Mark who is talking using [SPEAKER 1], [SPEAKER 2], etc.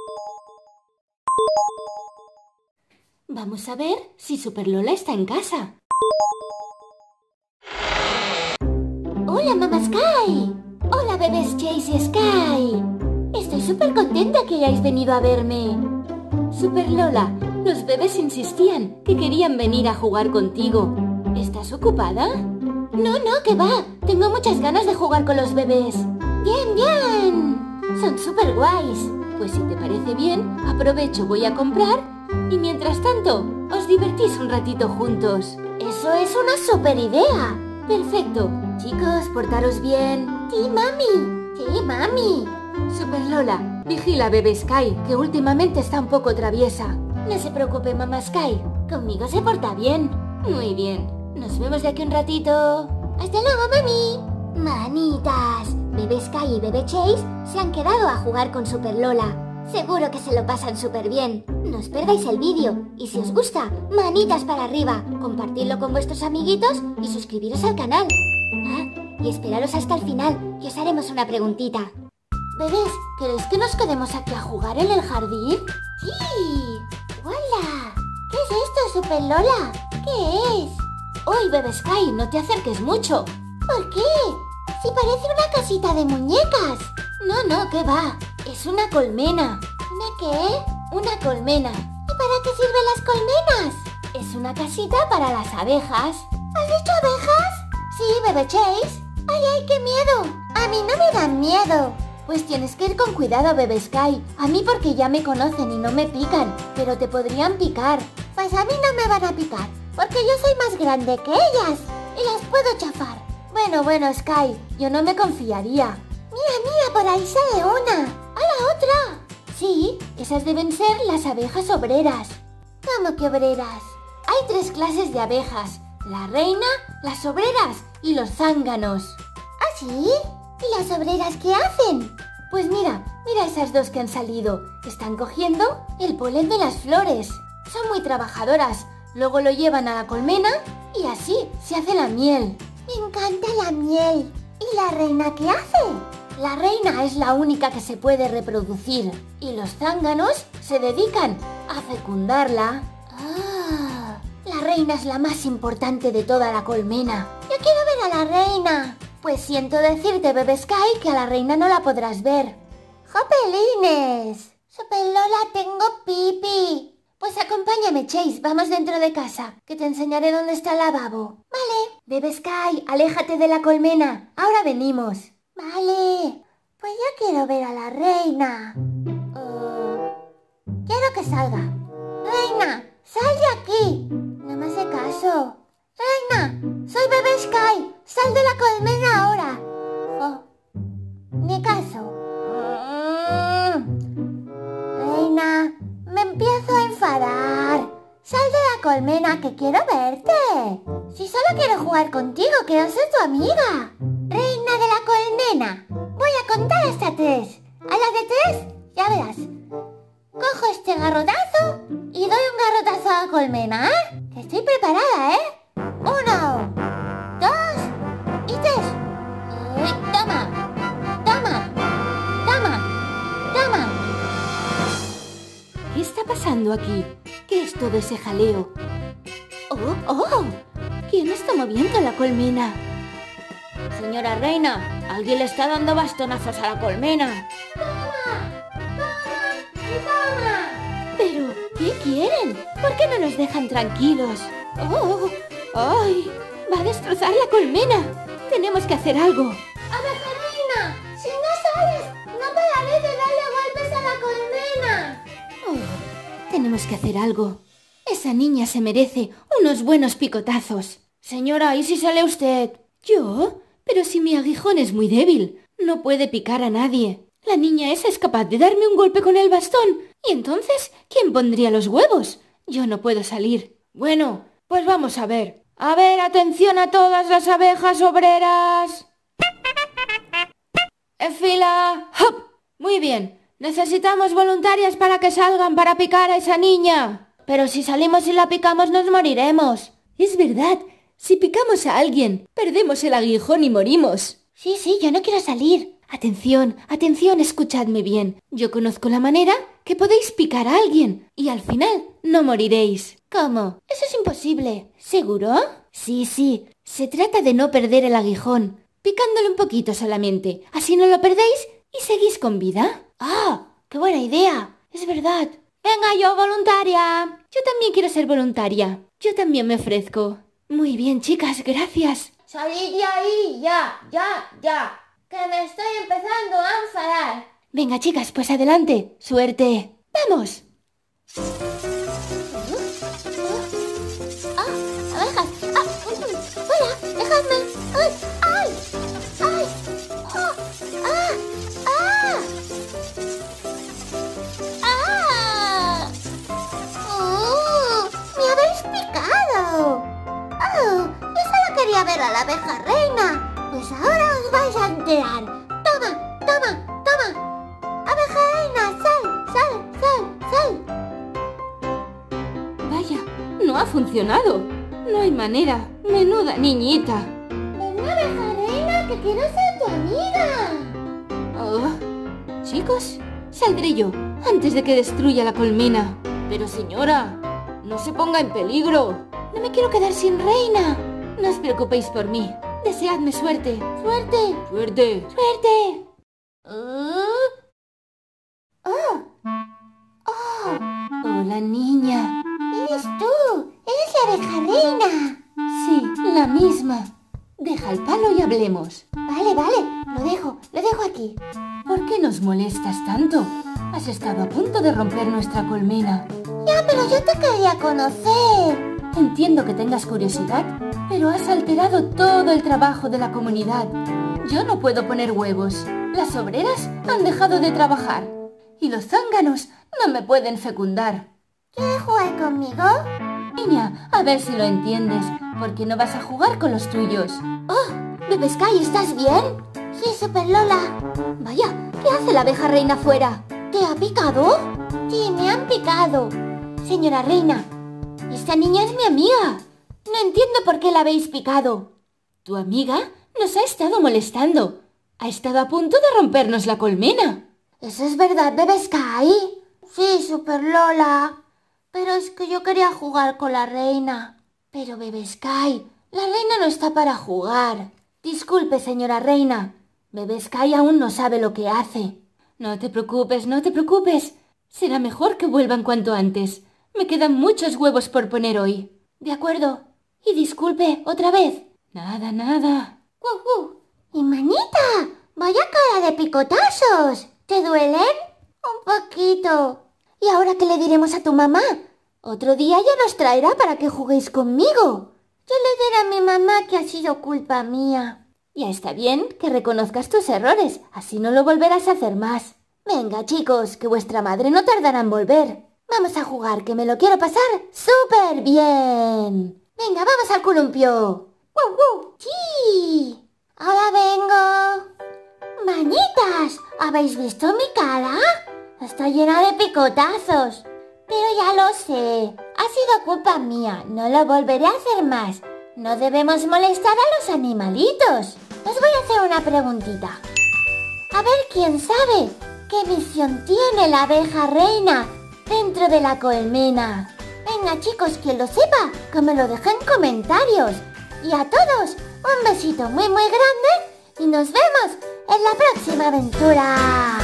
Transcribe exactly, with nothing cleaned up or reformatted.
[SPEAKER 1] Vamos a ver si Super Lola está en casa. ¡Hola, Mamá Sky! ¡Hola, bebés Chase y Sky! Estoy súper contenta que hayáis venido a verme. Super Lola, los bebés insistían que querían venir a jugar contigo. ¿Estás ocupada? No, no, que va. Tengo muchas ganas de jugar con los bebés. ¡Bien, bien! Son súper guays. Pues si te parece bien, aprovecho, voy a comprar y mientras tanto, os divertís un ratito juntos. ¡Eso es una súper idea! Perfecto. Chicos, portaros bien. ¡Sí, mami! ¡Sí, mami! Super Lola, vigila a bebé Sky, que últimamente está un poco traviesa. No se preocupe, mamá Sky. Conmigo se porta bien. Muy bien. Nos vemos de aquí un ratito. ¡Hasta luego, mami! Manitas, bebé Sky y bebé Chase se han quedado a jugar con Super Lola. Seguro que se lo pasan súper bien. No os perdáis el vídeo. Y si os gusta, manitas para arriba. Compartidlo con vuestros amiguitos y suscribiros al canal. Ah, y esperaros hasta el final, que os haremos una preguntita. Bebés, ¿queréis que nos quedemos aquí a jugar en el jardín? ¡Sí! ¡Hola! ¿Qué es esto, Super Lola? ¿Qué es? ¡Uy, bebé Sky, no te acerques mucho! ¿Por qué? Si parece una casita de muñecas. No, no, ¿qué va? Es una colmena. ¿Una qué? Una colmena. ¿Y para qué sirven las colmenas? Es una casita para las abejas. ¿Has dicho abejas? Sí, bebé Chase. ¡Ay, ay, qué miedo! A mí no me dan miedo. Pues tienes que ir con cuidado, bebé Sky. A mí porque ya me conocen y no me pican, pero te podrían picar. Pues a mí no me van a picar, porque yo soy más grande que ellas y las puedo chafar. Bueno, bueno, Sky, yo no me confiaría. Mira, mira, por ahí sale una. ¡Hola, otra! Sí, esas deben ser las abejas obreras. ¿Cómo que obreras? Hay tres clases de abejas. La reina, las obreras y los zánganos. ¿Ah, sí? ¿Y las obreras qué hacen? Pues mira, mira esas dos que han salido. Están cogiendo el polen de las flores. Son muy trabajadoras. Luego lo llevan a la colmena y así se hace la miel. Me encanta la miel. ¿Y la reina qué hace? La reina es la única que se puede reproducir. Y los zánganos se dedican a fecundarla. ¡Ah! La reina es la más importante de toda la colmena. Yo quiero ver a la reina. Pues siento decirte, bebé Sky, que a la reina no la podrás ver. ¡Jopelines! Super Lola, tengo pipi. Pues acompáñame, Chase, vamos dentro de casa, que te enseñaré dónde está el lavabo. Vale. Bebé Sky, aléjate de la colmena. Ahora venimos. Vale. Pues yo quiero ver a la reina. Uh, quiero que salga. Reina, sal de aquí. No me hace caso. Reina, soy bebé Sky. Sal de la colmena ahora. Oh, ni caso. Mm. Reina, me empiezo a enfadar. Sal de la colmena, que quiero verte. Si solo quiero jugar contigo, quiero ser tu amiga. Reina de la colmena, voy a contar hasta tres. A la de tres, ya verás. Cojo este garrotazo y doy un garrotazo a la colmena, ¿eh? Que estoy preparada, ¿eh? Uno, dos y tres. Y toma, toma, toma, toma. ¿Qué está pasando aquí? ¿Qué es todo ese jaleo? ¡Oh, oh! ¿Quién está moviendo la colmena? Señora reina, alguien le está dando bastonazos a la colmena. ¡Toma! ¡Toma! ¡Y toma! ¿Pero qué quieren? ¿Por qué no nos dejan tranquilos? ¡Oh! ¡Ay! ¡Va a destrozar la colmena! ¡Tenemos que hacer algo! ¡Abeja reina! ¡Si no sales, no pararé de darle golpes a la colmena! Oh, tenemos que hacer algo. Esa niña se merece unos buenos picotazos. Señora, ¿y si sale usted? ¿Yo? Pero si mi aguijón es muy débil, no puede picar a nadie. La niña esa es capaz de darme un golpe con el bastón. ¿Y entonces quién pondría los huevos? Yo no puedo salir. Bueno, pues vamos a ver. A ver, atención a todas las abejas obreras. En fila. ¡Hop! Muy bien. Necesitamos voluntarias para que salgan para picar a esa niña. Pero si salimos y la picamos nos moriremos. Es verdad. Si picamos a alguien, perdemos el aguijón y morimos. Sí, sí, yo no quiero salir. Atención, atención, escuchadme bien. Yo conozco la manera que podéis picar a alguien y al final no moriréis. ¿Cómo? Eso es imposible. ¿Seguro? Sí, sí. Se trata de no perder el aguijón, picándole un poquito solamente. Así no lo perdéis y seguís con vida. ¡Ah! ¡Qué buena idea! Es verdad. Venga, yo, voluntaria. Yo también quiero ser voluntaria. Yo también me ofrezco. Muy bien, chicas, gracias.
[SPEAKER 2] Salid de ahí, ya, ya, ya. Que me estoy empezando a enfadar.
[SPEAKER 1] Venga, chicas, pues adelante. Suerte. ¡Vamos!
[SPEAKER 2] ¡Ah! ¡Abejas! ¡Ah! ¡Fuera! ¡Dejadme! ¡Ay! ¡Ay! ¡Ay! ¡Oh! ¡Ah! ¡Ah! ¡Ah! ¡Oh! ¡Me habéis picado! ¡Oh! Yo solo quería ver a la abeja reina. Pues ahora os vais a enterar. ¡Toma! ¡Toma! ¡Toma! ¡Abeja reina! ¡Sal! ¡Sal! ¡Sal! ¡Sal!
[SPEAKER 1] Vaya, no ha funcionado. No hay manera. Menuda niñita.
[SPEAKER 2] ¡Ven, abeja reina, que quiero ser tu amiga!
[SPEAKER 1] Oh, chicos, saldré yo antes de que destruya la colmena. Pero señora, no se ponga en peligro. No me quiero quedar sin reina. No os preocupéis por mí. Deseadme suerte.
[SPEAKER 2] ¡Suerte!
[SPEAKER 1] ¡Suerte!
[SPEAKER 2] ¡Suerte! Uh. ¡Oh! ¡Oh!
[SPEAKER 1] Hola, niña.
[SPEAKER 2] ¡Eres tú! ¡Eres la abeja reina!
[SPEAKER 1] Sí, la misma. Deja el palo y hablemos.
[SPEAKER 2] Vale, vale. Lo dejo. Lo dejo aquí.
[SPEAKER 1] ¿Por qué nos molestas tanto? Has estado a punto de romper nuestra colmena.
[SPEAKER 2] Ya, pero yo te quería conocer.
[SPEAKER 1] Entiendo que tengas curiosidad, pero has alterado todo el trabajo de la comunidad. Yo no puedo poner huevos. Las obreras han dejado de trabajar. Y los zánganos no me pueden fecundar.
[SPEAKER 2] ¿Quieres jugar conmigo?
[SPEAKER 1] Niña, a ver si lo entiendes. ¿Por qué no vas a jugar con los tuyos?
[SPEAKER 2] ¡Oh! Bebé Sky, ¿estás bien? Sí, Super Lola.
[SPEAKER 1] Vaya, ¿qué hace la abeja reina fuera?
[SPEAKER 2] ¿Te ha picado? Sí, me han picado.
[SPEAKER 1] Señora reina, esta niña es mi amiga. No entiendo por qué la habéis picado. Tu amiga nos ha estado molestando. Ha estado a punto de rompernos la colmena.
[SPEAKER 2] ¿Eso es verdad, Bebé Sky? Sí, Super Lola. Pero es que yo quería jugar con la reina.
[SPEAKER 1] Pero Bebé Sky, la reina no está para jugar. Disculpe, señora reina. Bebé Sky aún no sabe lo que hace. No te preocupes, no te preocupes. Será mejor que vuelvan cuanto antes. Me quedan muchos huevos por poner hoy. De acuerdo. Y disculpe, otra vez. Nada, nada.
[SPEAKER 2] Uh, uh. ¡Y manita! ¡Vaya cara de picotazos! ¿Te duelen? Un poquito.
[SPEAKER 1] ¿Y ahora qué le diremos a tu mamá? Otro día ya nos traerá para que juguéis conmigo.
[SPEAKER 2] Yo le diré a mi mamá que ha sido culpa mía.
[SPEAKER 1] Ya está bien que reconozcas tus errores. Así no lo volverás a hacer más. Venga, chicos, que vuestra madre no tardará en volver. Vamos a jugar, que me lo quiero pasar súper bien. Venga, vamos al columpio.
[SPEAKER 2] ¡Wow, wow! ¡Sí! ¡Ahora vengo! ¡Manitas! ¿Habéis visto mi cara? Está llena de picotazos. Pero ya lo sé. Ha sido culpa mía. No lo volveré a hacer más. No debemos molestar a los animalitos. Os voy a hacer una preguntita. A ver quién sabe qué misión tiene la abeja reina dentro de la colmena. Venga, chicos, quien lo sepa, que me lo deje en comentarios. Y a todos, un besito muy muy grande y nos vemos en la próxima aventura.